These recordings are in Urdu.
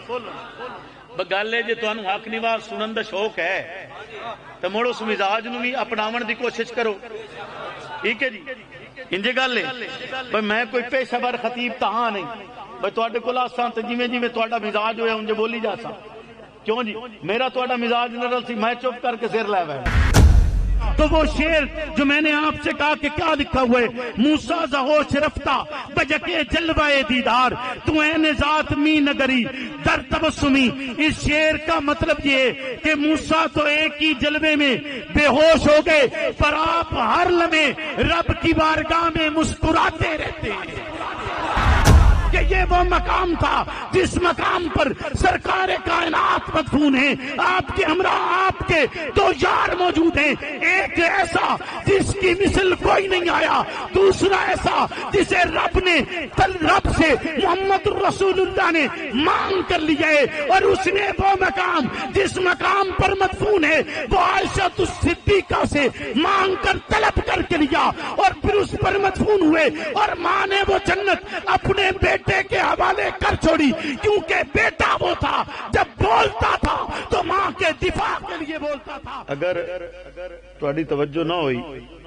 گل ہے جی تمہیں حق نواز سنن دا شوق ہے تو مڑ اس مزاج نو بھی اپناون دی کوشش کرو. ٹھیک ہے جی انجے گل ہے بھائی میں کوئی پیشہ ور خطیب تہاں نہیں بھائی تواڈے کول آساں تے جویں جویں تہاڈا مزاج ہویا انجے بولی جا سا. کیوں جی میرا تہاڈا مزاج نہ رل سی میں چپ کر کے سر لے بیٹھا. تو وہ شعر جو میں نے آپ سے کہا کہ کیا لکھا ہوا ہے موسیٰ زہوش رفتہ بجکے جلوہ دیدار تو این ذات می نگری در تبسمی. اس شعر کا مطلب یہ ہے کہ موسیٰ تو ایک ہی جلوے میں بے ہوش ہو گئے پر آپ ہر لمحے رب کی بارگاہ میں مسکراتے رہتے ہیں کہ یہ وہ مقام تھا جس مقام پر سرکار کائنات مدفون ہیں. آپ کے ہمراہ آپ کے دو یار موجود ہیں, ایک ایسا جس کی مثل کوئی نہیں آیا, دوسرا ایسا جسے رب نے رب سے محمد رسول اللہ نے مانگ کر لیا ہے, اور اس نے وہ مقام جس مقام پر مدفون ہے وہ عائشہ الصدیقہ سے مانگ کر طلب کر کے لیا اور پھر اس پر مدفون ہوئے, اور ماں نے وہ جنت اپنے بیٹے کے حوالے کر چھوڑی کیونکہ بیٹا وہ تھا جب بولتا تھا تو ماں کے دفاع کے لیے بولتا تھا. اگر تہاڈی توجہ نہ ہوئی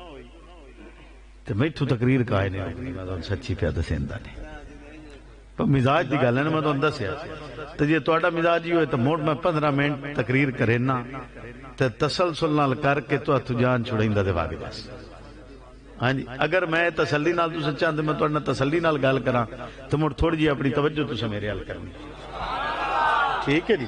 تو میتھوں تقریر کائے نہیں میں تو سچی پیا دسیندا نہیں. پر مزاج دی گل ہے نا میں تو دسیا تو جی تہاڈا مزاج ہی ہوئے تو موڑ میں 15 منٹ تقریر کرینا تے تسلسل نال کر کے تو جان چھڑیندا تے واگ بس. ہاں جی اگر میں تسلی نال تساں چاہندے میں تہاڈے نال تسلی نال گل کراں تو مڑ تھوڑی جی اپنی توجہ تساں میرے حل کرنی. ٹھیک ہے جی.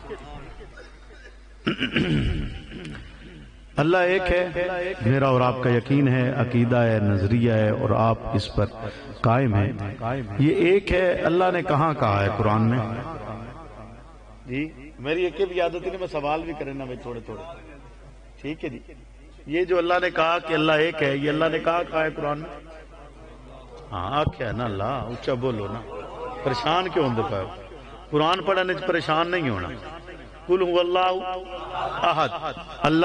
اللہ ایک ہے, میرا اور آپ کا یقین ہے, عقیدہ ہے, نظریہ ہے, اور آپ اس پر قائم ہیں. یہ ایک ہے. اللہ نے کہاں کہا ہے قرآن میں؟ جی میری ایک بھی عادت ہے کہ میں سوال بھی کرنا میں تھوڑے تھوڑے. ٹھیک ہے جی. یہ جو اللہ نے کہا کہ اللہ ایک ہے, یہ اللہ نے کہا ہے قرآن میں؟ ہاں آکھیا نا اللہ, اونچا بولو نا. پریشان کیوں ہوندے پے؟ قرآن پڑھنے سے پریشان نہیں ہونا. قل هو اللہ احد,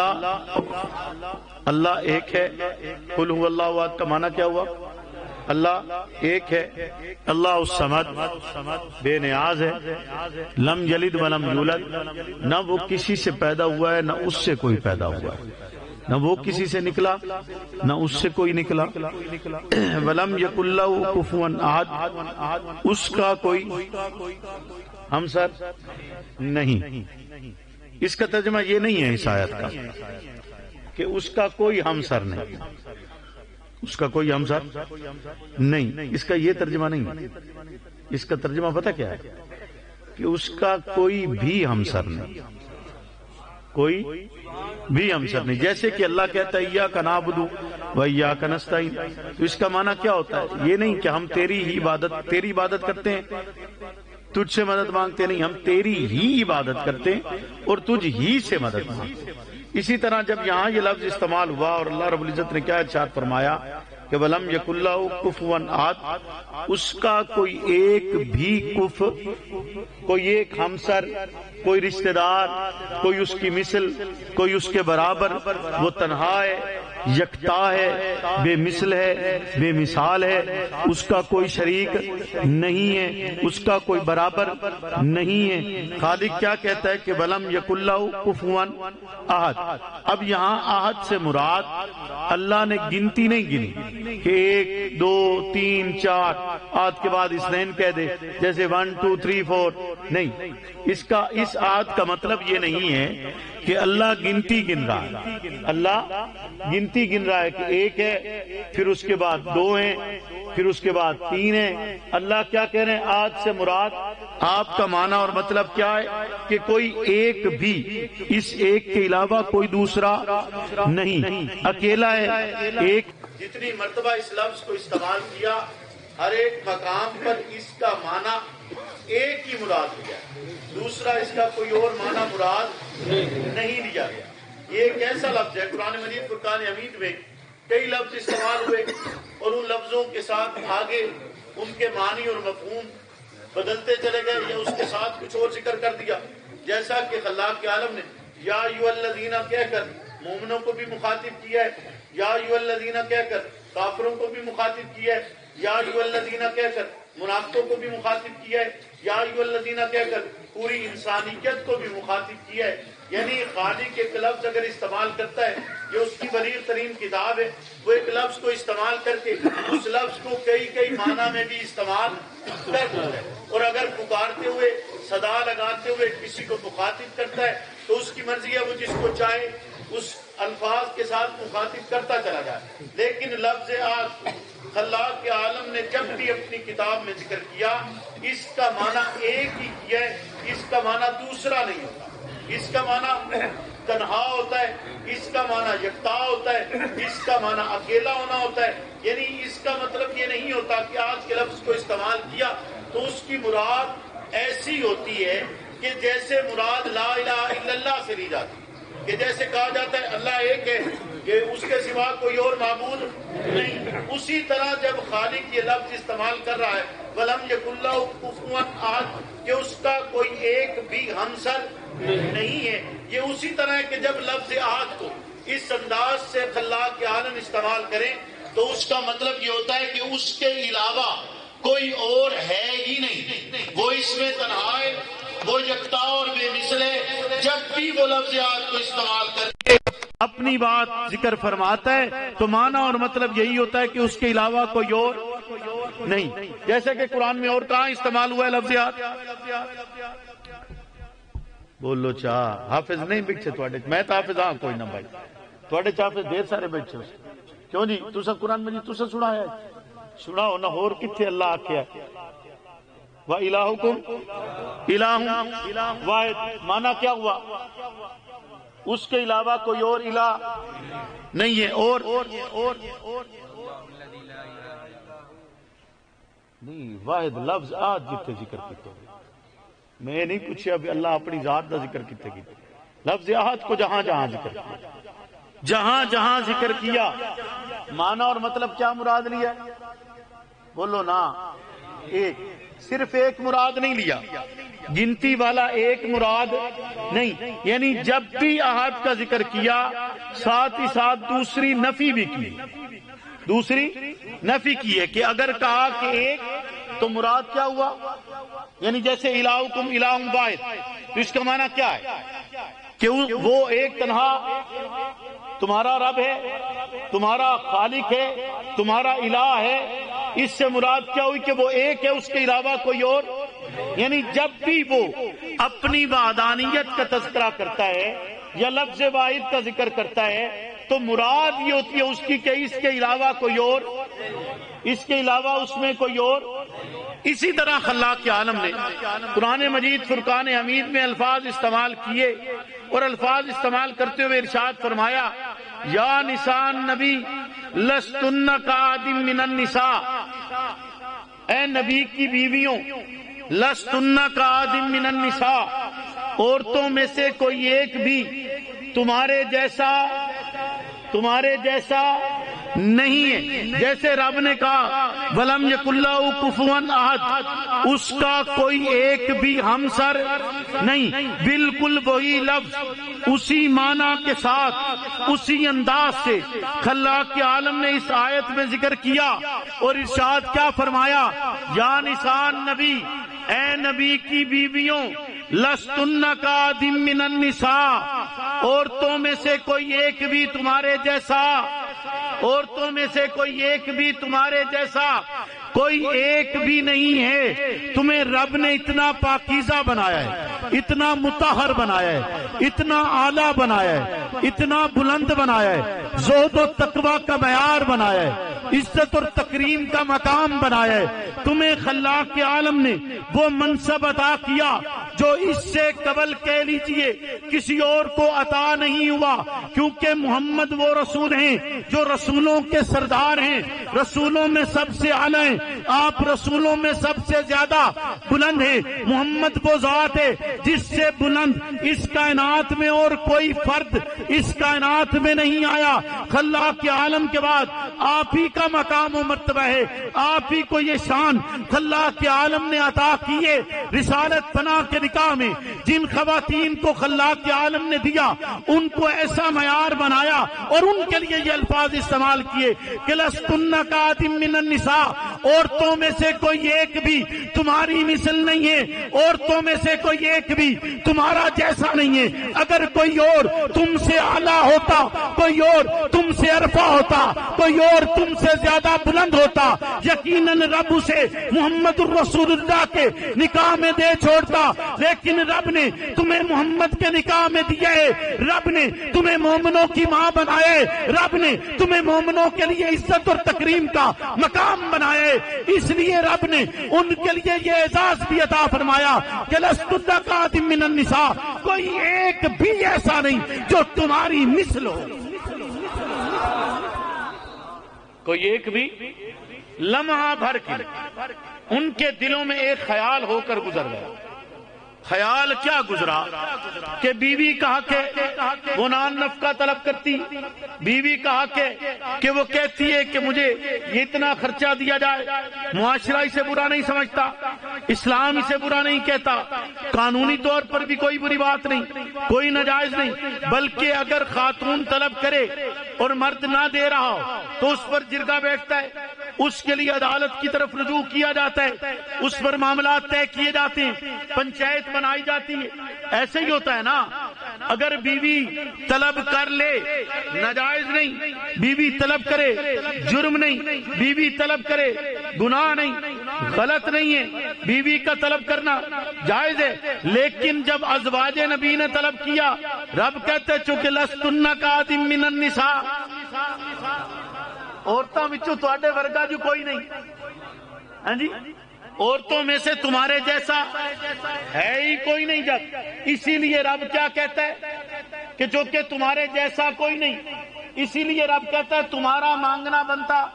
اللہ ایک ہے. قل هو اللہ احد کا معنی کیا ہوا؟ اللہ ایک ہے. اللہ الصمد بے نیاز ہے. لم یلد ولم یولد, نہ وہ کسی سے پیدا ہوا ہے نہ اس سے کوئی پیدا ہوا ہے, نہ وہ کسی سے نکلا نہ اس سے کوئی نکلا. ولم یکن لہ کفوا احد, اس کا کوئی ہمسر نہیں. اس کا ترجمہ یہ نہیں ہے اس آیت کا کہ اس کا کوئی ہمسر نہیں, اس کا کوئی ہمسر نہیں. اس کا یہ ترجمہ نہیں ہے. اس کا ترجمہ پتہ کیا ہے کہ اس کا کوئی بھی ہمسر نہیں, کوئی بھی ہمسر نہیں. جیسے کہ اللہ کہتا ہے ایاک نعبد و ایاک نستعین, تو اس کا معنی کیا ہوتا ہے؟ یہ نہیں کہ ہم تیری عبادت کرتے ہیں, تجھ سے مدد مانگتے نہیں, ہم تیری ہی عبادت کرتے ہیں اور تجھ ہی سے مدد مانگتے ہیں. اسی طرح جب یہاں یہ لفظ استعمال ہوا اور اللہ رب العزت نے کیا ارشاد فرمایا کہ وَلَمْ يَكُنْ لَهُ كُفُوًا أَحَدٌ, اس کا کوئی ایک بھی کف, کوئی ایک ہمسر, کوئی رشتہ دار, کوئی اس کی مثل, کوئی اس کے برابر, وہ تنہا ہے, یکتا ہے, بے مثل ہے, بے مثال ہے, اس کا کوئی شریک نہیں ہے, اس کا کوئی برابر نہیں ہے. خالق کیا کہتا ہے کہ وَلَمْ يَكُنْ لَهُ كُفُوًا أَحَدٌ. اب یہاں احد سے مراد اللہ نے گنتی نہیں گنی کہ 1 2 3 4 آد کے بعد اثنین کہہ دے جیسے 1 2 3 4 نہیں. اس آد کا مطلب یہ نہیں ہے کہ اللہ گنتی گن رہا ہے. اللہ گنتی گن رہا ہے کہ 1 ہے, پھر اس کے بعد 2 ہیں, پھر اس کے بعد 3 ہیں. اللہ کیا کہہ رہے ہیں؟ آج سے مراد آپ کا معنی اور مطلب کیا ہے کہ کوئی ایک بھی, اس ایک کے علاوہ کوئی دوسرا نہیں, اکیلا ہے ایک. جتنی مرتبہ اس لفظ کو استعمال کیا ہر ایک مقام پر اس کا معنی ایک ہی مراد لیا, دوسرا اس کا کوئی اور معنی مراد نہیں لیا گیا. یہ ایک ایسا لفظ ہے قرآن مجید فرقان حمید میں کئی لفظ استعمال ہوئے اور ان لفظوں کے ساتھ آگے ان کے معنی اور مفہوم بدلتے چلے گئے یا اس کے ساتھ کچھ اور ذکر کر دیا. جیسا کہ خلاق کے عالم نے یا ایھا الذین کہہ کر مومنوں کو بھی مخاطب کیا ہے, یا ایھا الذین کہہ کر کافروں کو بھی مخاطب کیا ہے, یا ایھا الذین کہہ کر منافقوں کو بھی مخاطب کیا ہے, یا ایھا الذین کہہ کر پوری انسانیت کو بھی مخاطب کیا ہے. یعنی خالق ایک لفظ اگر استعمال کرتا ہے، یہ اس کی بلیغ ترین کتاب ہے، وہ ایک لفظ کو استعمال کر کے اس لفظ کو کئی معنی میں بھی استعمال کرتا ہے. اور اگر پکارتے ہوئے صدا لگاتے ہوئے کسی کو مخاطب کرتا ہے تو اس کی مرضی ہے، وہ جس کو چاہے اس الفاظ کے ساتھ مخاطب کرتا چلا جائے. لیکن لفظ آج خلاق کے عالم نے جب بھی اپنی کتاب میں ذکر کیا، اس کا معنی ایک ہی کیا ہے، اس کا معنی دوسرا نہیں ہوتا. اس کا معنی تنہا ہوتا ہے، اس کا معنی یکتا ہوتا ہے، اس کا معنی اکیلا ہونا ہوتا ہے. یعنی اس کا مطلب یہ نہیں ہوتا کہ آج کے لفظ کو استعمال کیا تو اس کی مراد ایسی ہوتی ہے کہ جیسے مراد لا الہ الا اللہ سے لی جاتی ہے، کہ جیسے کہا جاتا ہے اللہ ایک ہے، کہ اس کے سوا کوئی اور معبود نہیں. اسی طرح جب خالق یہ لفظ استعمال کر رہا ہے وَلَمْ يَكُنْ لَهُ كُفُوًا أَحَدٌ، کہ اس کا کوئی ایک بھی ہمسر نہیں ہے، یہ اسی طرح ہے کہ جب لفظ احد کو اس انداز سے خلاق کے عالم استعمال کریں تو اس کا مطلب یہ ہوتا ہے کہ اس کے علاوہ کوئی اور ہے ہی نہیں. وہ اس میں تنہا ہے، وہ یکتا اور بے مثل ہے. جب بھی وہ لفظ احد کو استعمال کرتے اپنی بات ذکر فرماتا ہے تو معنی اور مطلب یہی ہوتا ہے کہ اس کے علاوہ کوئی اور نہیں. جیسے کہ قرآن میں اور کہاں استعمال ہوا ہے لفظ احد؟ بولو چاہ حافظ نہیں بیٹھے تھوڑے، میں تو حافظ ہاں کوئی نہ بھائی، تھوڑے حافظ دیر سارے بیٹھے ہو. کیوں جی تسا قرآن میں تسا سنا ہے، سناؤ نہ. اور کتنے اللہ آکھیا وَإِلَٰهُكُمْ إِلَٰهٌ واحد، معنی کیا ہوا؟ اس کے علاوہ کوئی اور الہ نہیں ہے. اور نہیں واحد لفظ آج جتنے ذکر کیتے ہیں، میں نہیں پوچھا ابھی اللہ اپنی ذات کا ذکر کیتے کیتے. لفظ احد کو جہاں جہاں ذکر کیا، جہاں جہاں ذکر کیا، معنی اور مطلب کیا مراد لیا؟ بولو نا. ایک، صرف ایک مراد نہیں لیا، گنتی والا ایک مراد نہیں. یعنی جب بھی احد کا ذکر کیا ساتھ ہی ساتھ دوسری نفی بھی کی، دوسری نفی کی ہے کہ اگر کہا کہ ایک تو مراد کیا ہوا؟ یعنی جیسے الہکم الہ واحد، تو اس کا معنی کیا ہے کہ وہ ایک تنہا تمہارا رب ہے، تمہارا خالق ہے، تمہارا الہ ہے. اس سے مراد کیا ہوئی کہ وہ ایک ہے، اس کے علاوہ کوئی اور. یعنی جب بھی وہ اپنی وحدانیت کا تذکرہ کرتا ہے یا لفظ واحد کا ذکر کرتا ہے تو مراد یہ ہوتی ہے اس کی کہ اس کے علاوہ کوئی اور، اس کے علاوہ اس میں کوئی اور. اسی طرح خلاق عالم نے قرآن مجید فرقان حمید میں الفاظ استعمال کیے اور الفاظ استعمال کرتے ہوئے ارشاد فرمایا یا نساء نبی لستن کاحد من النساء، اے نبی کی بیویوں، لستن کاحد من النساء، عورتوں میں سے کوئی ایک بھی تمہارے جیسا نہیں ہے. جیسے رب نے کہا وَلَمْ يَكُنْ لَهُ كُفُوًا أَحَدٌ، اس کا کوئی ایک بھی ہمسر نہیں. بالکل وہی لفظ اسی معنی کے ساتھ اسی انداز سے خلاق کے عالم نے اس آیت میں ذکر کیا اور ارشاد کیا فرمایا یا نساء نبی، اے نبی کی بیویوں، لستن کاحد من النساء، عورتوں میں سے کوئی ایک بھی تمہارے جیسا، عورتوں میں سے کوئی ایک بھی تمہارے جیسا کوئی ایک بھی نہیں ہے. تمہیں رب نے اتنا پاکیزہ بنایا ہے، اتنا مطہر بنایا ہے، اتنا اعلیٰ بنایا ہے، اتنا بلند بنایا ہے، زہد و تقوی کا معیار بنایا ہے، عزت اور تکریم کا مقام بنایا ہے. تمہیں خلاق کے عالم نے وہ منصب عطا کیا جو اس سے قبل کہہ لیجئے کسی اور کو عطا نہیں ہوا، کیونکہ محمد وہ رسول ہیں جو رسولوں کے سردار ہیں، رسولوں میں سب سے اعلیٰ ہیں، آپ رسولوں میں سب سے زیادہ بلند ہیں. محمد وہ ذات ہے جس سے بلند اس کائنات میں اور کوئی فرد اس کائنات میں نہیں آیا. خلاق کے عالم کے بعد آپ ہی کا مقام و مرتبہ ہے، آپ ہی کو یہ شان خلاق کے عالم نے عطا کی ہے. رسالت پناہ کے نکاح میں جن خواتین کو خلاق کے عالم نے دیا ان کو ایسا معیار بنایا اور ان کے لیے یہ الفاظ استعمال کیے کہ لستن کاحد من النساء، عورتوں میں سے کوئی ایک بھی تمہاری مثل نہیں ہے، عورتوں میں سے کوئی ایک بھی تمہارا جیسا نہیں ہے۔ اگر کوئی اور تم سے اعلیٰ ہوتا، کوئی اور تم سے عرفہ ہوتا، کوئی اور تم سے زیادہ بلند ہوتا، یقیناً رب اسے محمد الرسول اللہ کے نکاح میں دے چھوڑتا، لیکن رب نے تمہیں محمد کے نکاح میں دیا ہے، رب نے تمہیں مومنوں کی ماں بنایا ہے، رب نے تمہیں مومنوں کے لیے عزت اور تکریم کا مقام بنایا ہے، اس لیے رب نے ان کے لیے یہ اعزاز بھی عطا فرمایا کہ لست کاۃ من النساء، کوئی ایک بھی ایسا نہیں جو تمہاری مثل ہو، کوئی ایک بھی لمحہ بھر کے ان کے دلوں میں ایک خیال ہو کر گزر گیا۔ خیال کیا گزرا کہ بیوی کہا کہ وہ نان نفقہ طلب کرتی، بیوی کہا کہ وہ کہتی ہے کہ مجھے یہ اتنا خرچہ دیا جائے، معاشرہ اسے برا نہیں سمجھتا، اسلام اسے برا نہیں کہتا، قانونی طور پر بھی کوئی بری بات نہیں، کوئی ناجائز نہیں، بلکہ اگر خاتون طلب کرے اور مرد نہ دے رہا ہو تو اس پر جرگہ بیٹھتا ہے، اس کے لیے عدالت کی طرف رجوع کیا جاتا ہے، اس پر معاملات طے کیے جاتے ہیں، پنچایت بنائی جاتی ہے۔ ایسے ہی ہوتا ہے نا، اگر بیوی طلب کر لے ناجائز نہیں، بیوی طلب کرے جرم نہیں، بیوی طلب کرے گناہ نہیں، غلط نہیں ہے، بیوی کا طلب کرنا جائز ہے، لیکن جب ازواج نبی نے طلب کیا، رب کہتے چونکہ لستن کاۃ من النساء، عورتوں وچوں تواڈے ورگا جو کوئی نہیں، ہاں جی، عورتوں میں سے تمہارے جیسا ہے ہی کوئی نہیں، جب اسی لیے رب کیا کہتا ہے کہ جو کہ تمہارے جیسا کوئی نہیں، اسی لیے رب کہتا ہے تمہارا مانگنا بنتا،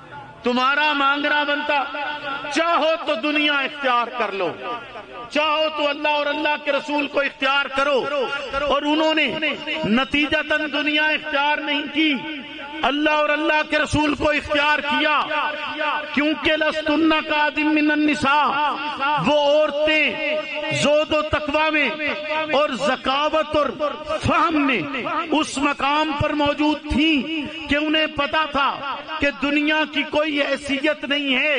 تمہارا مانگنا بنتا، چاہو تو دنیا اختیار کر لو، چاہو تو اللہ اور اللہ کے رسول کو اختیار کرو، اور انہوں نے نتیجتاً دنیا اختیار نہیں کی، اللہ اور اللہ کے رسول کو اختیار کیا، کیونکہ لستن کاۃ من النساء، وہ عورتیں زہد و تقوی میں اور ذکاوت اور فہم میں اس مقام پر موجود تھیں کہ انہیں پتا تھا کہ دنیا کی کوئی حیثیت نہیں ہے،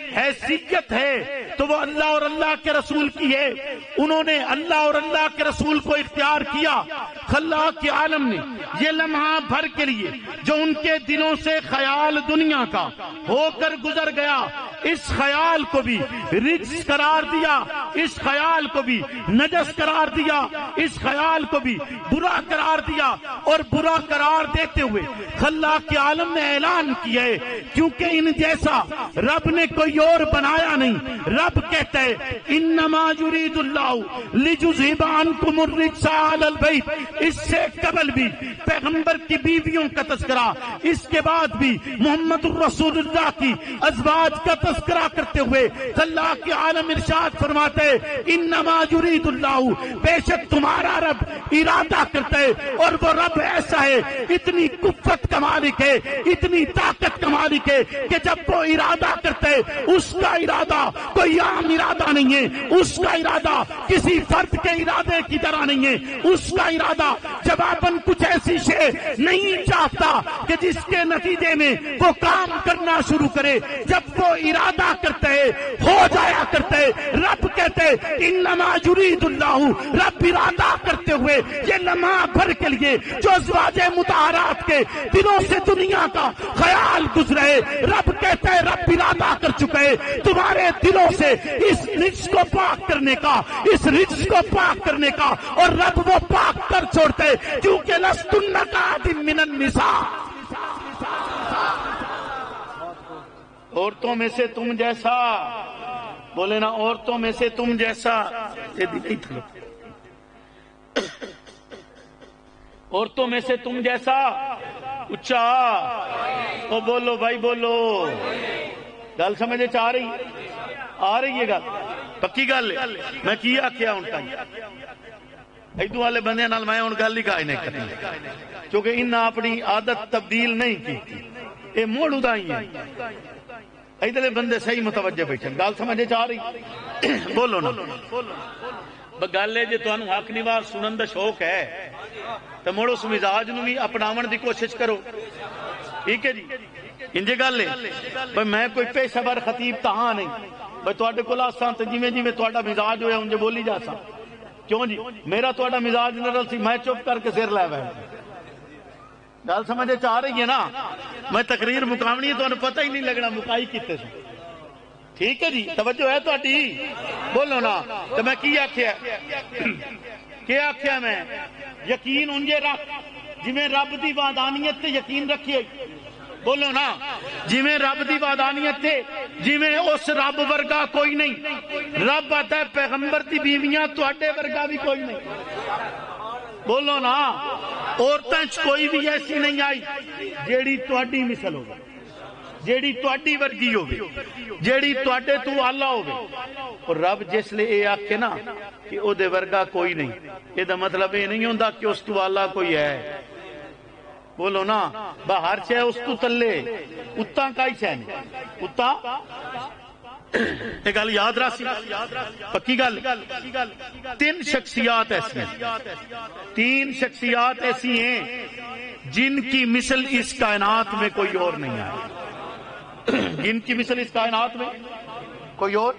حیثیت ہے تو وہ اللہ اور اللہ کے رسول کی ہے، انہوں نے اللہ اور اللہ کے رسول کو اختیار کیا۔ خلاق کے عالم نے یہ لمحہ بھر کے لیے جو ان کے دلوں سے خیال دنیا کا ہو کر گزر گیا، اس خیال کو بھی رجس قرار دیا، اس خیال کو بھی نجس قرار دیا، اس خیال کو بھی برا قرار دیا، اور برا قرار دیتے ہوئے خلاق کے عالم نے اعلان کیا ہے کیونکہ ان جیسا رب نے کوئی اور بنایا نہیں۔ رب کہتا ہے انما یرید اللہ لیذھب عنکم الرجس اہل البیت، اس سے قبل بھی پیغمبر کی بیویوں کا تذکرہ، اس کے بعد بھی محمد الرسول اللہ کی ازواج کا تذکرہ کرتے ہوئے اللہ کے عالم ارشاد فرماتے انما یرید اللہ، بے شک تمہارا رب ارادہ کرتا ہے، اور وہ رب ایسا ہے، اتنی قوت کا مالک ہے، اتنی طاقت کا مالک ہے کہ جب وہ ارادہ کرتا ہے اس کا ارادہ کوئی عام ارادہ نہیں ہے، اس کا ارادہ کسی فرد کے ارادے کی طرح نہیں ہے، اس کا ارادہ جواباً کچھ ایسی شے نہیں چاہتا کہ جس کے نتیجے میں وہ کام کرنا شروع کرے، جب وہ ارادہ کرتے ہو جایا کرتے۔ رب کہتے انما یرید اللہ، رب ارادہ کرتے ہوئے یہ لمحہ بھر کے لیے جو ازواج مطہرات کے دلوں سے دنیا کا خیال گزرے، رب کہتے ہیں رب ارادہ کر چکے تمہارے دلوں سے اس رجس کو پاک کرنے کا، اس رجس کو پاک کرنے کا، اور رب وہ پاک کر چھوڑتے کیونکہ لستن کاۃ من النساء، عورتوں میں سے تم جیسا، بولے نا عورتوں میں سے تم جیسا، عورتوں میں سے تم جیسا، اچھا او بولو بھائی بولو، گل سمجھے آ رہی ہے گل، پکی گل ہے، میں کیا ان کا ادو والے بندے نال میں ہوں گل ہی کا نہیں کرنی، کیونکہ انہیں اپنی عادت تبدیل نہیں کی، یہ موڑ ادائی ہے، ادھر بندے صحیح متوجہ بیٹھے، گل سمجھے آ رہی، بولو نا گل ہے جی تمہیں حق نواز سنن دا شوق ہے تو مڑ اس مزاج نو بھی اپناون دی کوشش کرو، ٹھیک ہے جی، انجے گل ہے بھائی میں کوئی پیشہ ور خطیب تہاں نہیں بھائی تواڈے کول آساں تے جویں جویں تواڈا مزاج ہویا انجے بولی جا سا کیوں جی میرا تواڈا مزاج نرل سی میں چپ کر کے سر لے بیٹھ گل سمجھے چاہ رہی ہے نا میں تقریر مکاونی ہے تانوں پتہ ہی نہیں لگنا مکائی کتے سے ٹھیک ہے جی توجہ ہے تہاڈی بولو نا تے میں کی آکھیا میں یقین انجے رکھ جویں رب دی وحدانیت تے یقین رکھیے بولو نا جویں رب دی وحدانیت تے جویں اس رب ورگا کوئی نہیں رب آتا ہے پیغمبر دی بیویاں تواڈے ورگا بھی کوئی نہیں بولو نا عورتاں کوئی بھی ایسی نہیں آئی جیڑی تواڈی مثل ہوگی جیڑی تواڈی ورگی ہوگی جیڑی تواڈے تو آلہ ہوگی اور رب جس لئے اے آکھے نا کہ او دے ورگا کوئی نہیں یہ دا مطلب یہ نہیں ہوندا کہ اس تو آلہ کوئی ہے بولو نا باہر چھے اس تو تلے اتاں کائی چھے نہیں اتاں ایک گل یاد رکھ پکی گل تین شخصیات ایسی ہیں جن کی مثل اس کائنات میں کوئی اور نہیں ہے جن کی مثل اس کائنات میں کوئی اور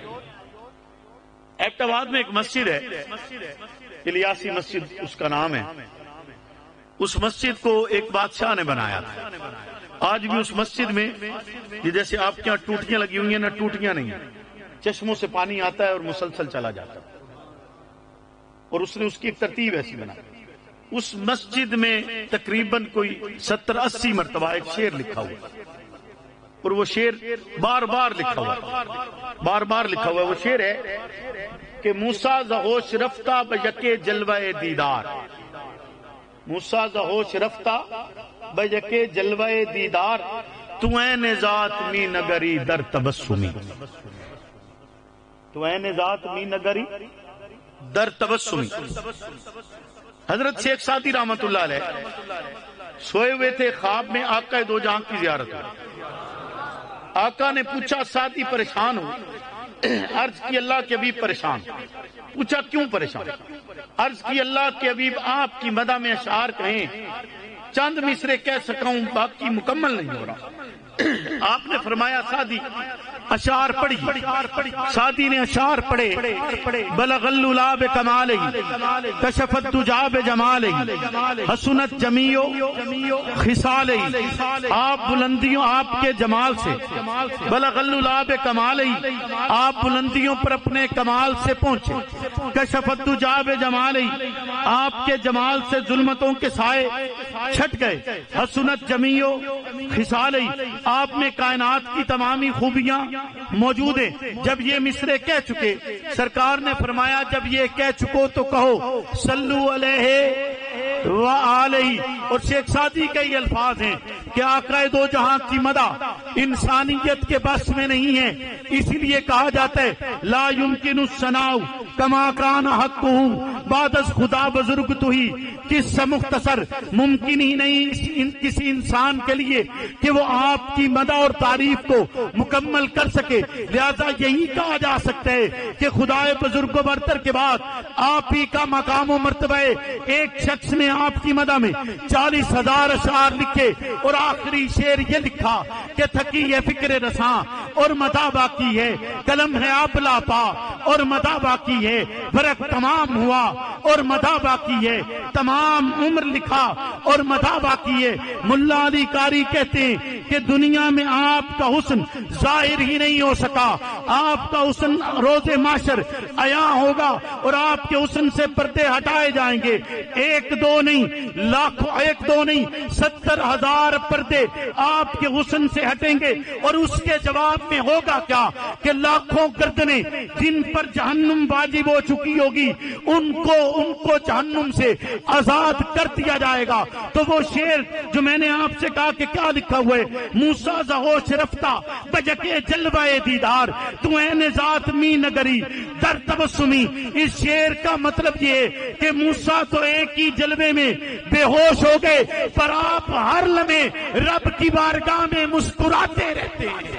ایبٹ آباد میں ایک مسجد ہے الیاسی مسجد اس کا نام ہے اس مسجد کو ایک بادشاہ نے بنایا تھا آج بھی اس مسجد میں جیسے آپ کے یہاں ٹوٹیاں لگی ہوئی ہیں نہ ٹوٹیاں نہیں ہیں چشموں سے پانی آتا ہے اور مسلسل چلا جاتا ہے اور اس نے اس کی ایک ترتیب ایسی بنائی اس مسجد میں تقریباً کوئی 70-80 مرتبہ ایک شعر لکھا ہوا اور وہ شعر بار بار لکھا ہوا وہ شعر ہے کہ موسیٰ ز ہوش رفتہ بیکے جلوہ دیدار موسیٰ ز ہوش رفتہ بیکے جلوہ دیدار تو این ذات می نگری در تبسمی تو این ذات می نگری در تبسمی حضرت شیخ سعدی رحمت اللہ علیہ سوئے ہوئے تھے خواب میں آقا دو جہاں کی زیارت ہوئی آقا نے پوچھا سعدی پریشان ہو عرض کی اللہ کے حبیب پریشان پوچھا کیوں پریشان عرض کی اللہ کے حبیب آپ کی مدح میں اشعار کہیں چند مصرے کہہ سکا ہوں باقی مکمل نہیں ہو رہا آپ نے فرمایا سعدی اشعار پڑھی سعدی نے اشعار پڑھے بلغ الللا بکمالہ کشف الدجا بجمالہ حسنت جمیع خصالہ آپ بلندیوں آپ کے جمال سے بلغ الللا بکمالہ آپ بلندیوں پر اپنے کمال سے پہنچے کشف الدجا بجمالہ آپ کے جمال سے ظلمتوں کے سائے چھٹ گئے حسنت جمیع خصالہ آپ میں کائنات کی تمامی خوبیاں موجود ہیں جب یہ مصرے کہہ چکے سرکار نے فرمایا جب یہ کہہ چکو تو کہو صلو علیہ وآلہ اور شیخ سعدی کے یہ الفاظ ہیں کہ آقا دو جہاں کی مدح انسانیت کے بس میں نہیں ہے اسی لیے کہا جاتا ہے لا یمکن الثناء کما کان حقہ بعد از خدا بزرگ تو ہی کس سے مختصر ممکن ہی نہیں کسی انسان کے لیے کہ وہ آپ کی مدح اور تعریف کو مکمل کر سکے لہذا یہی کہا جا سکتا ہے کہ خدا بزرگ و برتر کے بعد آپ ہی کا مقام و مرتبہ ایک شخص نے آپ کی مدح میں 40,000 اشعار لکھے اور آخری شعر یہ لکھا کہ تھکی ہے فکر رساں اور مدح باقی ہے قلم ہے آپ لاپا اور مدح باقی ہے فرق تمام ہوا اور مدح باقی ہے تمام عمر لکھا اور مدح باقی ہے ملا علی قاری کہتے ہیں کہ دنیا میں آپ کا حسن ظاہر ہی نہیں ہو سکا آپ کا حسن روز معاشر عیاں ہوگا اور آپ کے حسن سے پردے ہٹائے جائیں گے ایک دو نہیں لاکھوں ایک دو نہیں 70,000 پردے آپ کے حسن سے ہٹیں گے اور اس کے جواب میں ہوگا کیا کہ لاکھوں گردنیں جن پر جہنم واجب ہو چکی ہوگی ان کو جہنم سے آزاد کر دیا جائے گا تو وہ شعر جو میں نے آپ سے کہا کہ کیا لکھا ہوا ہے موسیٰ ز ہوش رفتہ بجکے جلوہ دیدار تو این ذات می نگری در تبسمی اس شعر کا مطلب یہ ہے کہ موسیٰ تو ایک ہی جلوے میں بے ہوش ہو گئے پر آپ ہر لمحے رب کی بارگاہ میں مسکراتے رہتے ہیں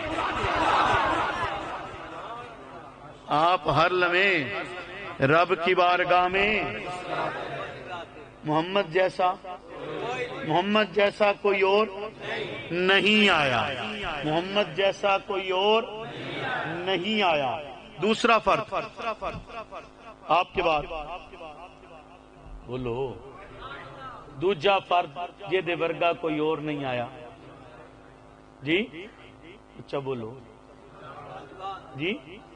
آپ ہر لمحے رب کی بارگاہ میں محمد جیسا کوئی اور نہیں آیا، محمد جیسا کوئی اور نہیں آیا۔ دوسرا فرق آپ کے بعد بولو، دوجا فرق یہ دے ورگا کوئی اور نہیں آیا جی، اچھا بولو جی۔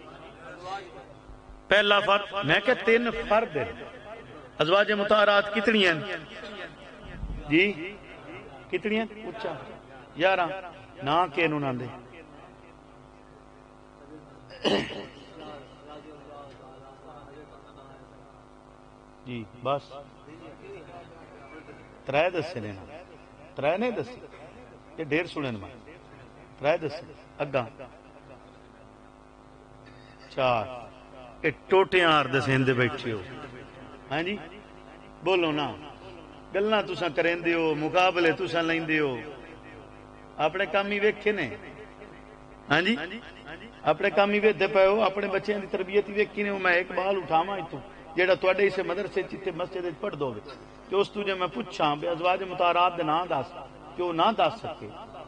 پہلا فرق میں کہ 3 فرد ہیں، ازواج مطہرات کتنی ہیں جی؟ کتنی ہیں؟ اچھا 11 نہ کہ انہوں نے دے جی بس 3 دسے نے، 3 نہیں دسے، یہ ڈھیر سنے میں 3 دسے اگاں 4 یہ ٹوٹیاں آر دسیں دے بیٹھے ہو، ہاں جی بولو نا، گلاں تساں کریندے ہو، مقابلے تساں لیندے ہو، اپنے کام ہی ویکھے نے، ہاں جی اپنے کام ہی ویکھدے پئے ہو، اپنے بچیاں دی تربیت ہی ویکھی نے۔ میں ایک بال اٹھاواں اتوں جیڑا تواڈے اسے مدرسے چتے مسجد وچ پڑھ دو کہ اس تو جے میں پوچھاں بے ازواج مطہرات دے نام دس کہ وہ نہ دس سکے،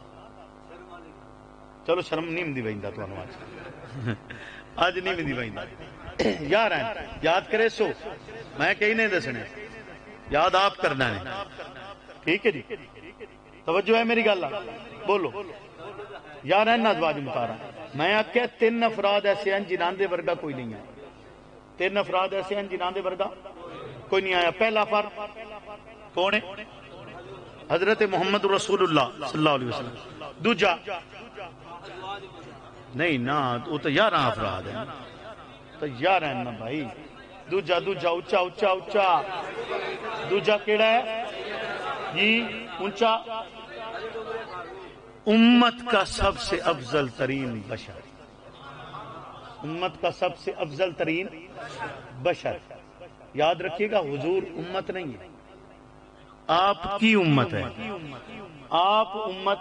چلو شرم نہیں دی ویندا تانوں اج نہیں دی ویندا یار یاد کرے سو، میں کہیں نہیں دسنے، یاد آپ کرنا ہے، ٹھیک ہے جی؟ توجہ ہے میری گل؟ بولو یار ہے نا ازواج مطہرات، میں آخیا 3 افراد ایسے ہیں جنہاں دے ورگا کوئی نہیں ہے، 3 افراد ایسے ہیں جنہاں دے ورگا کوئی نہیں آیا۔ پہلا فرق کون ہے؟ حضرت محمد رسول اللہ صلی اللہ علیہ وسلم۔ دوجا نہیں نا، وہ تو 11 افراد ہیں، تو 11 ہیں نا بھائی۔ دوجا اونچا اونچا اونچا، دوجا کیڑا ہے جی اونچا؟ امت کا سب سے افضل ترین بشر، امت کا سب سے افضل ترین بشر۔ یاد رکھیے گا حضور امت نہیں ہے، آپ کی امت ہے، آپ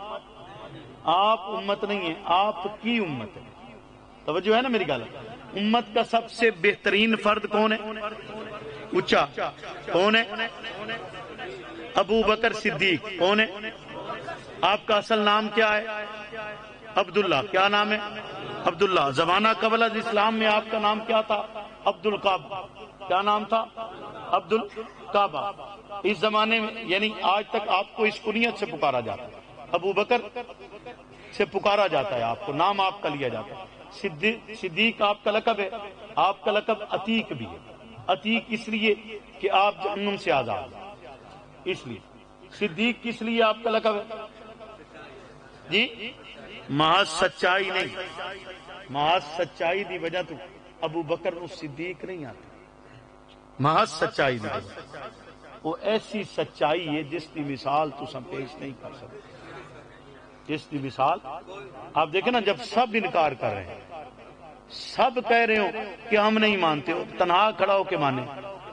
امت نہیں ہے، آپ کی امت ہے۔ توجہ ہے نا میری گل؟ امت کا سب سے بہترین فرد کون ہے؟ اونچا کون ہے؟ ابو بکر صدیق۔ کون ہے؟ آپ کا اصل نام کیا ہے؟ عبداللہ۔ کیا نام ہے؟ عبداللہ۔ زمانہ قبل از اسلام میں آپ کا نام کیا تھا؟ عبد الکعبہ۔ کیا نام تھا؟ عبد الکعبہ۔ اس زمانے میں یعنی آج تک آپ کو اس کنیت سے پکارا جاتا ہے، ابو بکر سے پکارا جاتا ہے، آپ کو نام آپ کا لیا جاتا ہے۔ صدیق آپ کا لقب ہے، آپ کا لقب عتیق بھی ہے۔ عتیق اس لیے کہ آپ جہنم سے آزاد ہیں، اس لیے۔ صدیق کس لیے آپ کا لقب ہے جی؟ محض سچائی نہیں، محض سچائی دی وجہ تو ابو بکر نو صدیق نہیں آتا، محض سچائی دی وجہ۔ وہ ایسی سچائی ہے جس کی مثال تساں پیش نہیں کر سکتے، جس کی مثال آپ دیکھیں نا، جب سب انکار کر رہے ہیں، سب کہہ رہے ہو کہ ہم نہیں مانتے ہو، تنہا کھڑا ہو کے مانے،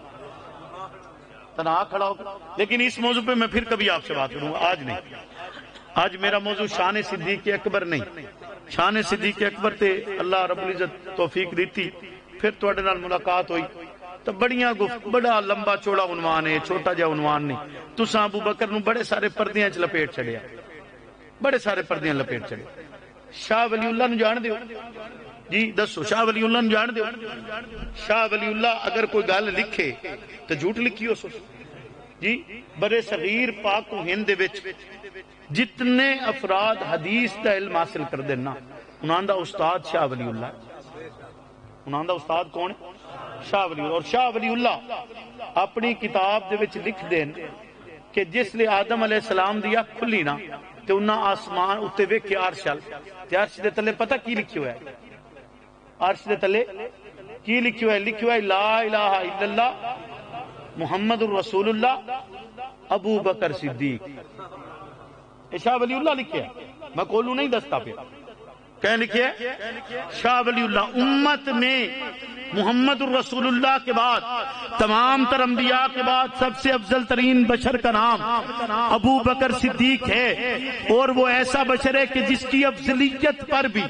تنہا کھڑا ہو کے۔ لیکن اس موضوع پہ میں پھر کبھی آپ سے بات کروں گا، آج نہیں۔ آج میرا موضوع شان صدیق اکبر نہیں، شان صدیق اکبر تے اللہ رب العزت توفیق دیتی، پھر تواڈے نال ملاقات ہوئی تو بڑا لمبا چوڑا عنوان ہے، چھوٹا جا عنوان نہیں۔ تساں ابو بکر نو بڑے سارے پردیاں چ لپیٹ چھڑیا، بڑے سارے پردیاں لپیٹ چھڑے۔ شاہ ولی اللہ نو جان دیو جی؟ دسو شاہ ولی اللہ نو جان دیو؟ شاہ ولی اللہ اگر کوئی گل لکھے تو جھوٹ لکھی ہو جی؟ برے صغیر پاک و ہند وچ جتنے افراد حدیث دا علم حاصل کر دینا، انہاں دا استاد شاہ ولی اللہ، انہاں دا استاد کون ہے؟ شاہ ولی اللہ۔ اور شاہ ولی اللہ اپنی کتاب دے وچ لکھ دین کہ جس لئے آدم علیہ السلام دی اکھ کھلی نا تے انہاں آسمان اتے ویکھے عرش تے عرش دے تلے پتہ کی لکھی ہوا ہے؟ عرش دے تلے کی لکھی ہوا ہے؟ لکھی ہوا ہے لا الہ الا اللہ محمد الرسول اللہ ابو بکر صدیق۔ شاہ ولی اللہ لکھے ہے، میں کولوں نہیں دستا پہ، کہیں لکھے ہے؟ شاہ ولی اللہ۔ امت میں محمد الرسول اللہ کے بعد تمام تر انبیاء کے بعد سب سے افضل ترین بشر کا نام ابو بکر صدیق ہے، اور وہ ایسا بشر ہے کہ جس کی افضلیت پر بھی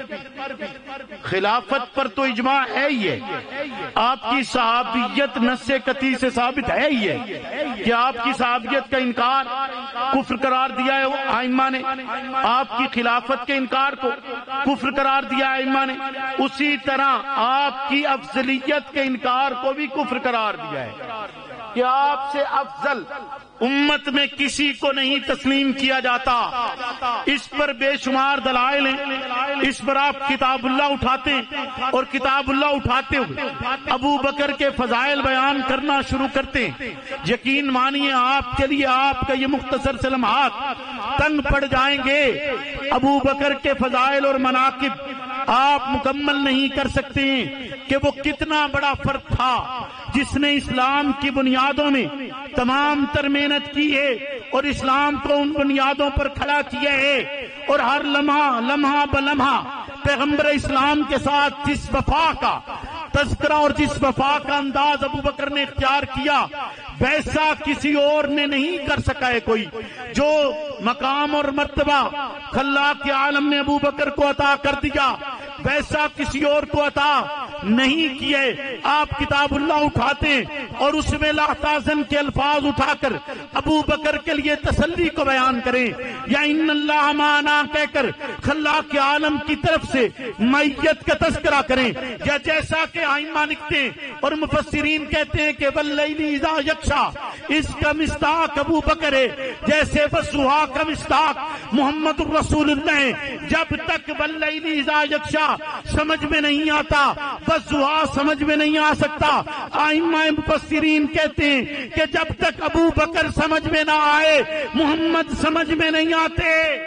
خلافت پر تو اجماع ہے ہی ہے، آپ کی صحابیت نص قطعی سے ثابت ہے ہی ہے کہ آپ کی صحابیت کا انکار کفر قرار دیا ہے ائمہ نے، آپ کی خلافت کے انکار کو کفر قرار دیا ہے ائمہ نے، اسی طرح آپ کی افضلیت کے انکار کو بھی کفر قرار دیا ہے کہ آپ سے افضل امت میں کسی کو نہیں تسلیم کیا جاتا۔ اس پر بے شمار دلائل ہیں، اس پر آپ کتاب اللہ اٹھاتے ہیں اور کتاب اللہ اٹھاتے ہوئے ابو بکر کے فضائل بیان کرنا شروع کرتے ہیں۔ یقین مانیے آپ کے لیے آپ کا یہ مختصر سے لمحات تنگ پڑ جائیں گے۔ ابو بکر کے فضائل اور مناقب آپ مکمل نہیں کر سکتے ہیں کہ وہ کتنا بڑا فرد تھا جس نے اسلام کی بنیادوں میں تمام تر محنت کی ہے اور اسلام کو ان بنیادوں پر کھڑا کیا ہے، اور ہر لمحہ بلمحہ پیغمبر اسلام کے ساتھ جس وفا کا تذکرہ اور جس وفا کا انداز ابو بکر نے اختیار کیا ویسا کسی اور نے نہیں کر سکا ہے کوئی۔ جو مقام اور مرتبہ خلاق عالم نے ابو بکر کو عطا کر دیا ویسا کسی اور کو عطا نہیں کیے۔ آپ کتاب اللہ اٹھاتے ہیں اور اس میں لا تحزن کے الفاظ اٹھا کر ابو بکر کے لیے تسلی کو بیان کریں، یا ان اللہ معنا کہہ کر خلاق عالم کی طرف سے معیت کا تذکرہ کریں، یا جیسا کہ ائمہ لکھتے ہیں اور مفسرین کہتے ہیں کہ واللیل اذا یغشا، اس کا مصداق ابو بکر ہے، جیسے والضحیٰ کا مصداق محمد الرسول اللہ ہے۔ جب تک واللیل اذا یغشا سمجھ میں نہیں آتا والضحیٰ سمجھ میں نہیں آ سکتا۔ ائمہ مفسرین کہتے ہیں کہ جب تک ابو بکر سمجھ میں نہ آئے محمد سمجھ میں نہیں آتے۔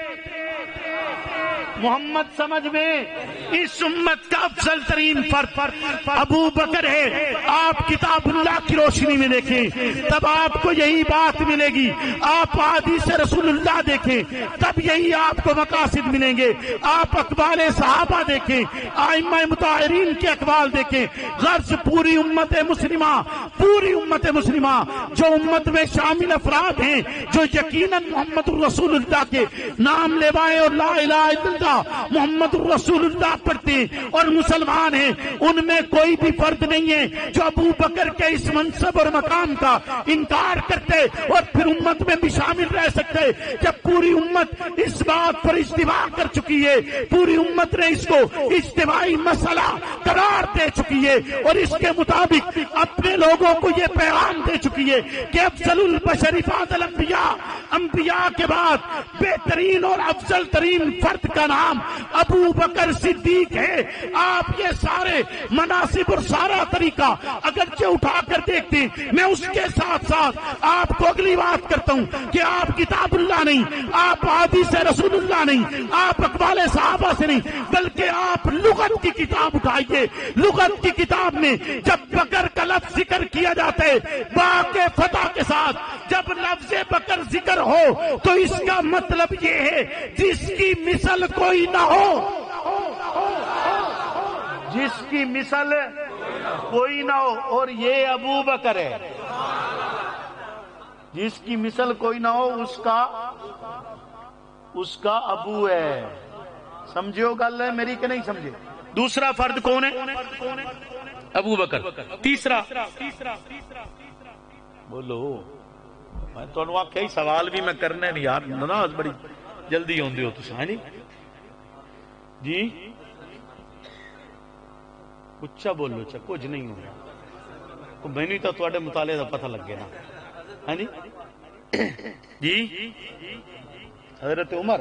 محمد سمجھ میں اس امت کا افضل ترین فرد ابو بکر ہے۔ آپ کتاب اللہ کی روشنی میں دیکھیں تب آپ کو یہی بات ملے گی، آپ حدیث رسول اللہ دیکھیں تب یہی آپ کو مقاصد ملیں گے، آپ اقوال صحابہ دیکھیں، ائمہ مطہرین کے اقوال دیکھیں۔ غرض پوری امت مسلمہ جو امت میں شامل افراد ہیں جو یقیناً محمد الرسول اللہ کے نام لیوائے اور لا الہ الا اللہ محمد الرسول اللہ پڑھتے ہیں اور مسلمان ہیں، ان میں کوئی بھی فرد نہیں ہے جو ابو بکر کے اس منصب اور مقام کا انکار کرتے اور پھر امت میں بھی شامل رہ سکتے۔ جب پوری امت اس بات پر اجتماع کر چکی ہے، پوری امت نے اس کو اجتماعی مسئلہ قرار دے چکی ہے اور اس کے مطابق اپنے لوگوں کو یہ پیغام دے چکی ہے کہ افضل البشر فاضل الانبیاء، انبیاء کے بعد بہترین اور افضل ترین فرد کا نام ابو بکر صدیق ہے۔ آپ یہ سارے مناصب اور سارا طریقہ اگرچہ اٹھا کر دیکھتے ہیں، میں اس کے ساتھ ساتھ آپ کو اگلی بات کرتا ہوں کہ آپ کتاب اللہ نہیں، آپ حدیث رسول اللہ نہیں، آپ اقوال صحابہ سے نہیں، بلکہ آپ لغت کی کتاب اٹھائیے۔ لغت کی کتاب میں جب بکر کا لفظ ذکر کیا جاتا ہے با کے فتح کے ساتھ، جب لفظ بکر ذکر ہو تو اس کا مطلب یہ ہے جس کی مثل کوئی نہ ہو، جس کی مثل کوئی نہ ہو، اور یہ ابو بکر ہے۔ جس کی مثل کوئی نہ ہو اس کا ابو ہے۔ سمجھو گل ہے میری کہ نہیں سمجھے؟ دوسرا فرد کون ہے؟ ابو بکر۔ تیسرا بولو، میں تو کئی سوال بھی میں کرنے نہیں یار، ناراض بڑی جلدی ہوندے ہو تساں نہیں جی، اچھا بولو، اچھا کچھ نہیں ہوگا، میں نہیں تو تھوڑے مطالعے کا پتہ لگ گیا نا۔ ہاں جی حضرت عمر،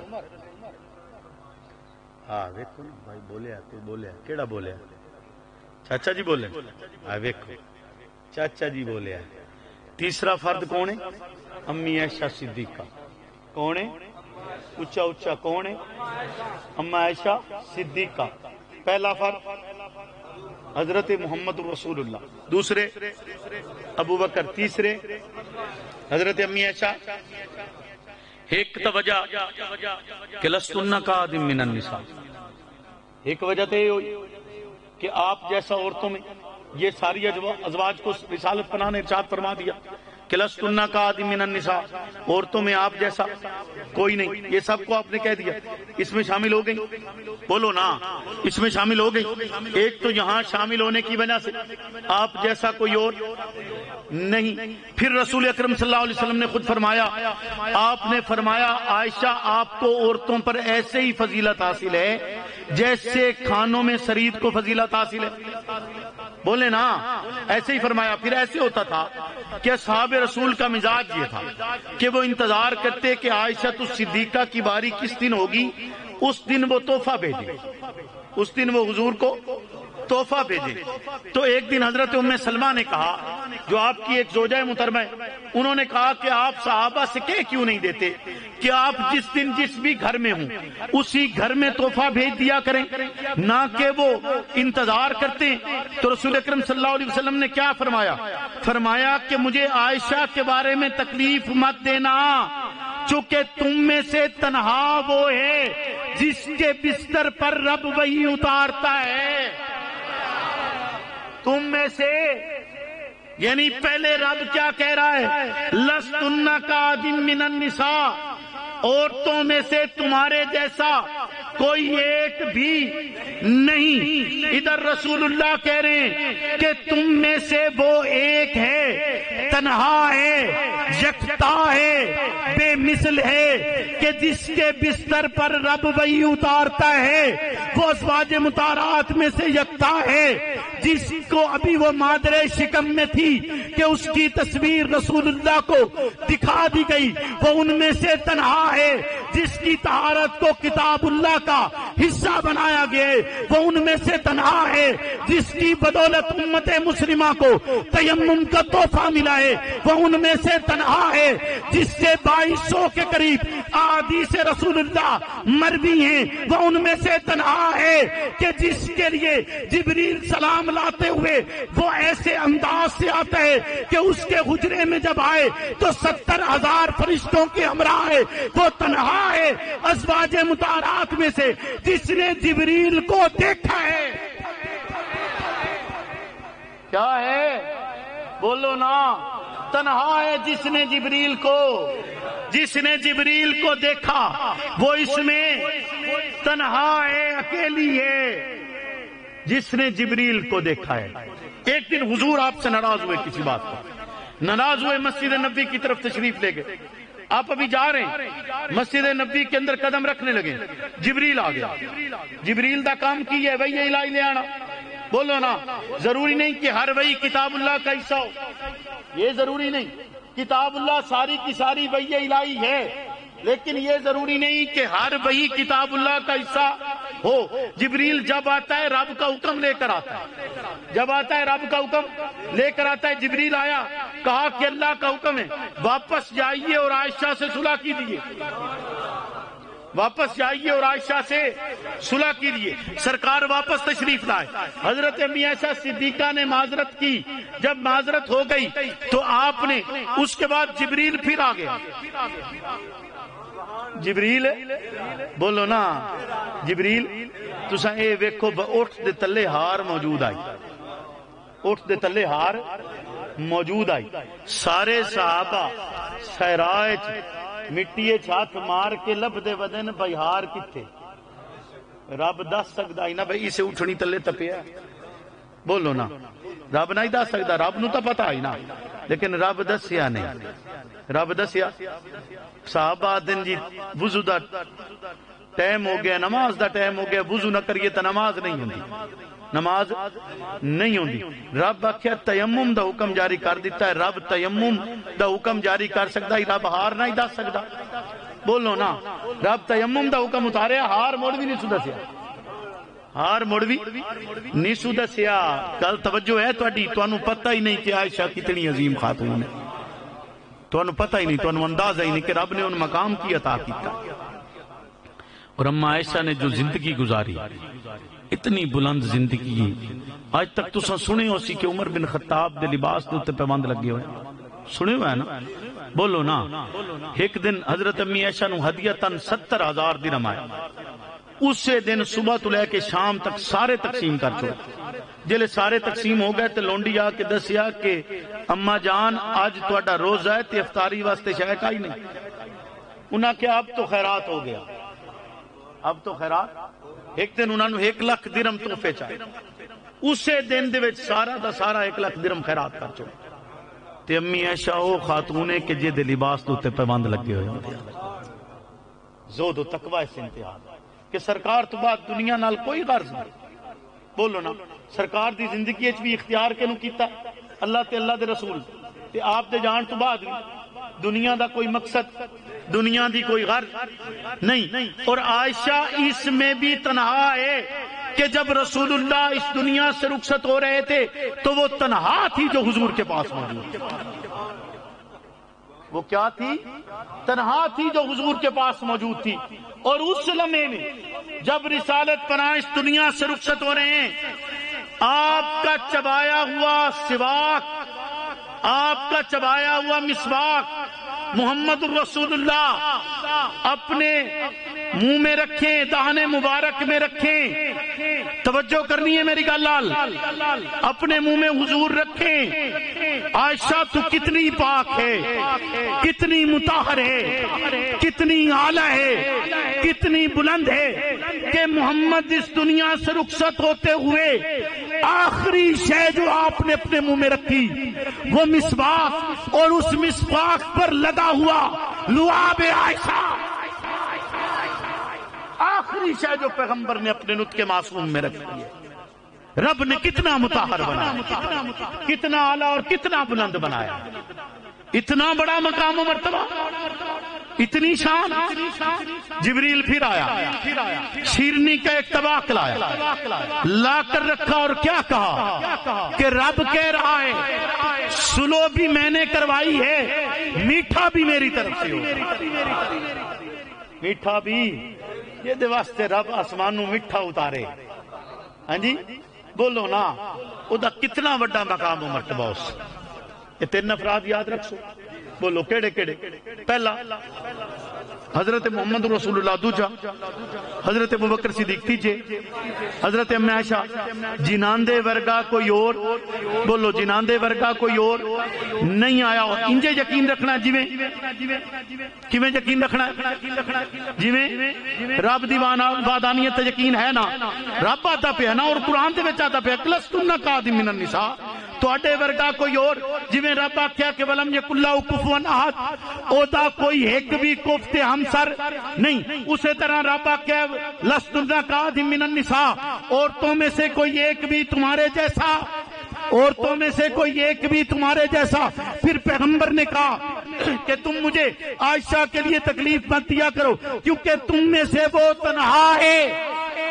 ہاں ویکھو بھائی بولیا تو بولیا، کیڑا بولیا؟ چاچا جی بولے، ہاں ویکھو چاچا جی بولیا۔ تیسرا فرد کون ہے؟ امی عائشہ صدیقہ۔ کون ہے؟ اچھا اچھا کون ہے؟ اما عائشہ صدیقہ۔ پہلا فرد حضرت محمد رسول اللہ، دوسرے ابو بکر، تیسرے حضرت امی عائشہ۔ ایک توجہ کہ لستن کاظم من النساء، ایک وجہ تو یہ ہوئی کہ آپ جیسا عورتوں میں یہ ساری ازواج کو رسالت پناہ نے ارشاد فرما دیا کہ لستن کاحد من النساء، عورتوں میں آپ جیسا کوئی نہیں. یہ سب کو آپ نے کہہ دیا. اس میں شامل ہو گئی؟ بولو نا، اس میں شامل ہو گئی. ایک تو یہاں شامل ہونے کی وجہ سے آپ جیسا کوئی اور نہیں. پھر رسول اکرم صلی اللہ علیہ وسلم نے خود فرمایا، آپ نے فرمایا عائشہ آپ کو عورتوں پر ایسے ہی فضیلت حاصل ہے جیسے کھانوں میں سرید کو فضیلت حاصل ہے. بولے نا، ایسے ہی فرمایا. پھر ایسے ہوتا تھا کہ اصحاب رسول کا مزاج یہ تھا کہ وہ انتظار کرتے کہ عائشہ صدیقہ کی باری کس دن ہوگی، اس دن وہ تحفہ بھیجے، اس دن وہ حضور کو تحفہ بھیجے. تو ایک دن حضرت ام سلمہ نے کہا، جو آپ کی ایک زوجہ محترمہ ہے، انہوں نے کہا کہ آپ صحابہ سے کہہ کیوں نہیں دیتے کہ آپ جس دن جس بھی گھر میں ہوں اسی گھر میں تحفہ بھیج دیا کریں، نہ کہ وہ انتظار کرتے. تو رسول اکرم صلی اللہ علیہ وسلم نے کیا فرمایا؟ فرمایا کہ مجھے عائشہ کے بارے میں تکلیف مت دینا، چونکہ تم میں سے تنہا وہ ہے جس کے بستر پر رب وہی اتارتا ہے. تم میں سے، یعنی پہلے رب کیا کہہ رہا ہے؟ لستن کاحد من النساء، عورتوں میں سے تمہارے جیسا کوئی ایک بھی نہیں. ادھر رسول اللہ کہہ رہے ہیں کہ تم میں سے وہ ایک ہے، تنہا ہے، یکتا ہے، بے مثل ہے، کہ جس کے بستر پر رب وہی اتارتا ہے. وہ ازواج مطہرات میں سے یکتا ہے جس کو ابھی وہ مادر شکم میں تھی کہ اس کی تصویر رسول اللہ کو دکھا دی گئی. وہ ان میں سے تنہا ہے جس کی طہارت کو کتاب اللہ کا حصہ بنایا گیا ہے. وہ ان میں سے تنہا ہے جس کی بدولت امت مسلمہ کو تیمم کا تحفہ ملا ہے. وہ ان میں سے تنہا ہے جس سے 2200 کے قریب احادیث رسول اللہ مروی ہیں. وہ ان میں سے تنہا ہے کہ جس کے لیے جبریل سلام لاتے ہوئے وہ ایسے انداز سے آتا ہے کہ اس کے حجرے میں جب آئے تو 70,000 فرشتوں کے ہمراہ ہے. وہ تنہا ہے ازواج مطہرات میں سے جس نے جبریل کو دیکھا ہے. کیا ہے؟ بولو نا. تنہا ہے جس نے جبریل کو دیکھا. وہ اس میں تنہا ہے، اکیلی ہے جس نے جبریل کو دیکھا ہے. ایک دن حضور آپ سے ناراض ہوئے، کسی بات پر ناراض ہوئے، مسجد نبوی کی طرف تشریف لے گئے. آپ ابھی جا رہے ہیں، مسجد نبوی کے اندر قدم رکھنے لگے، جبریل آ گیا. جبریل دا کام کی ہے وحی الہی لے آنا. بولو نا. ضروری نہیں کہ ہر وحی کتاب اللہ کا حصہ ہو، یہ ضروری نہیں. کتاب اللہ ساری کی ساری وحی الہی ہے، لیکن یہ ضروری نہیں کہ ہر وحی کتاب اللہ کا حصہ ہو. جبریل جب آتا ہے رب کا حکم لے کر آتا ہے، جب آتا ہے رب کا حکم لے کر آتا ہے. جبریل آیا، کہا کہ اللہ کا حکم ہے واپس جائیے اور عائشہ سے صلح کیجیے، واپس جائیے اور عائشہ سے صلح کیجیے. سرکار واپس تشریف لائے. حضرت امی عائشہ صدیقہ نے معذرت کی. جب معذرت ہو گئی تو آپ نے، اس کے بعد جبریل پھر آ گیا. جبریل، بولو نا. جبریل تساں اے ویکھو، اٹھ دے تلے ہار موجود آئی، اٹھ دے تلے ہار موجود آئی. سارے صحابہ صحرائے مٹی ہاتھ مار کے لب دے ودن بھائی ہار کتھے؟ رب دس سکدا ہی نا بھائی اسے اٹھنی تلے تپیا. بولو نا. رب نہیں دس سکدا، رب نو تو پتا ہی نا، لیکن رب دسیا نہیں. رب دسیا. صحابہ دن جی وضو دا ٹائم ہو گیا، نماز دا ٹائم ہو گیا، وضو نہ کریے تو نماز نہیں ہوندی، نماز نہیں ہوندی. رب آخیا تیمم دا حکم جاری کر دیتا ہے. رب تیمم دا حکم جاری کر سکتا ہے، رب ہار نہیں دس سکتا. بولو نا. رب تیمم دا حکم اتاریا، ہار موڑ بھی نہیں سو دسیا، ہار موڑ بھی نہیں سو دسیا. کل توجہ ہے تہاڈی. تانوں پتہ ہی نہیں کہ عائشہ کتنی عظیم خاتون ہے، تانوں پتہ ہی نہیں، تانوں اندازہ ہی نہیں کہ رب نے ان مقام کی عطا کیتا. اور اما عائشہ نے جو زندگی گزاری، اتنی بلند زندگی، آج تک تو سنے ہو سی کہ عمر بن خطاب دے لباس دے تے پابند لگے ہوئے، سنے ہوئے ہے نا. بولو نا. ایک دن حضرت امی عائشہ نو ہدیتاً 70,000 درہم آیا. اسی دن صبح تو لے کے شام تک سارے تقسیم کر چھوڑے. جلے سارے تقسیم ہو گئے تے لونڈی آ کے دسیا کہ اما جان آج تہاڈا روزہ ہے تے افطاری واسطے شے کائی نہیں. انہاں کہا اب تو خیرات ہو گیا, اب تو خیرات. ایک دن انہوں نے 1 لاکھ درہم تحفے چاہے, اسے دن دے وچ سارا دا سارا 1 لاکھ درہم خیرات کر چھوڑ. تے امی عائشہ او خاتون ہے کہ جے دے لباس دے پابند لگے ہوئے ہوندے زہد و تقوی اس انتہا کہ سرکار تو بعد دنیا نال کوئی غرض نہیں. بولو نا, سرکار دی زندگی وچ بھی اختیار کینوں کیتا اللہ تے اللہ دے رسول تے آپ دے جان تو بعد دنیا دا کوئی مقصد, دنیا دی کوئی غرض نہیں. اور عائشہ اس میں بھی تنہا ہے کہ جب رسول اللہ اس دنیا سے رخصت ہو رہے تھے تو وہ تنہا تھی جو حضور کے پاس موجود تھی. وہ کیا تھی؟ تنہا تھی جو حضور کے پاس موجود تھی. اور اس لمحے میں جب رسالت پناہ اس دنیا سے رخصت ہو رہے ہیں, آپ کا چبایا ہوا سواک, آپ کا چبایا ہوا مسواک محمد رسول اللہ اپنے منہ میں رکھیں, دہنے مبارک میں رکھیں. توجہ کرنی ہے میری گل لال, اپنے منہ میں حضور رکھیں. عائشہ تو کتنی پاک ہے, کتنی مطہر ہے, کتنی اعلیٰ ہے, کتنی بلند ہے کہ محمد اس دنیا سے رخصت ہوتے ہوئے آخری شے جو آپ نے اپنے منہ میں رکھی وہ مسواک, اور اس مسواک پر لگا ہوا لعاب عائشہ, آخری شے جو پیغمبر نے اپنے نطق معصوم میں رکھی ہے. رب نے کتنا مطہر بنایا, کتنا اعلیٰ اور کتنا بلند بنایا, اتنا بڑا مقام و مرتبہ, اتنی شان. جبریل پھر آیا, شیرنی کا ایک طبق لایا, لا کر رکھا اور کیا کہا کہ رب کہہ رہا ہے سلو بھی میں نے کروائی ہے, میٹھا بھی میری طرف سے ہو. میٹھا بھی یہ دے واسطے رب آسمانوں میٹھا اتارے. ہاں جی بولو نا, او دا کتنا بڑا مقام و مرتبہ اس. یہ 3 افراد یاد رکھو, بولو کیڑے کیڑے. پہلا حضرت محمد رسول اللہ, دوجا حضرت ابوبکر صدیق, تیجے حضرت ام عائشہ. جناندے ورگا کوئی اور, بولو جناندے ورگا کوئی اور نہیں آیا. انجے یقین رکھنا جویں کیویں یقین رکھنا جویں رب دی وحدانیت یقین ہے نا, رب آتا پیا نا, اور قرآن دے وچ آتا پیا لستن کاذب من النساء, تواڈے ورگا کوئی اور جویں رب آکھیا کہ ولم یکن لہ کفوا احد, او دا کوئی ایک بھی کفتے ہمسر نہیں. اسی طرح رب آکھیا لستن کاذب من النساء, عورتوں میں سے کوئی ایک بھی تمہارے جیسا, عورتوں میں سے کوئی ایک بھی تمہارے جیسا. پھر پیغمبر نے کہا کہ تم مجھے عائشہ کے لیے تکلیف مت دیا کرو کیونکہ تم میں سے وہ تنہا ہے,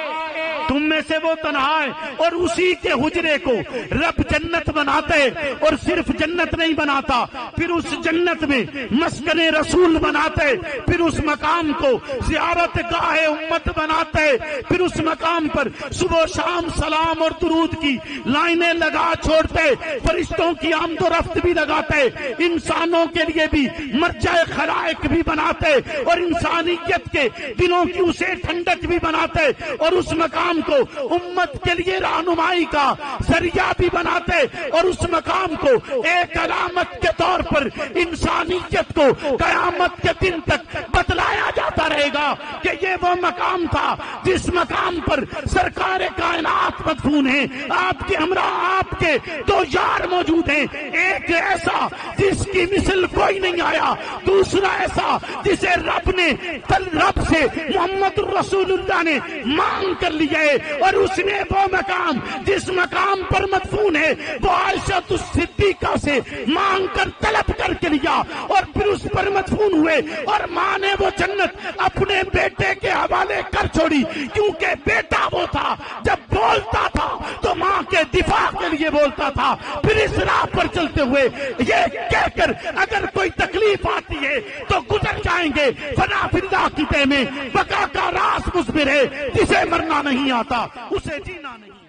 تم میں سے وہ تنہا ہے. اور اسی کے حجرے کو رب جنت بناتے, اور صرف جنت نہیں بناتا, پھر اس جنت میں مسکن رسول بناتے, پھر اس مقام کو زیارت گاہ امت بناتے, پھر اس مقام پر صبح و شام سلام اور درود کی لائنیں لگا چھوڑتے, فرشتوں کی آمد و رفت بھی لگاتے, انسانوں کے لیے بھی مرجع خلائق بھی بناتے, اور انسانیت کے دلوں کی اسے ٹھنڈک بھی بناتے, اور اس مقام کو امت کے لیے رہنمائی کا ذریعہ بھی بناتے, اور اس مقام کو ایک علامت کے طور پر انسانیت کو قیامت کے دن تک بتلایا جاتا رہے گا کہ یہ وہ مقام تھا جس مقام پر سرکار کائنات مدفون ہے. آپ کے ہمراہ آپ کے 2 یار موجود ہیں, ایک ایسا جس کی مثل کوئی نہیں آیا, دوسرا ایسا جسے رب نے رب سے محمد رسول اللہ نے مانگ کر لیا ہے, اور اس نے وہ مقام جس مقام پر مدفون ہے وہ عائشہ الصدیقہ سے مانگ کر طلب کر کے لیا, اور پھر اس پر مدفون ہوئے, اور ماں نے وہ جنت اپنے بیٹے کے حوالے کر چھوڑی کیونکہ بیٹا وہ تھا جب بولتا تھا تو ماں کے دفاع کے لیے بولتا تھا. پھر اس راہ پر چلتے ہوئے یہ کہہ کر اگر کوئی تکلیف آتی ہے تو گزر جائیں گے, فنا فی اللہ کی تہ میں بقا کا راز مصبر ہے, جسے مرنا نہیں آتا اسے جینا نہیں.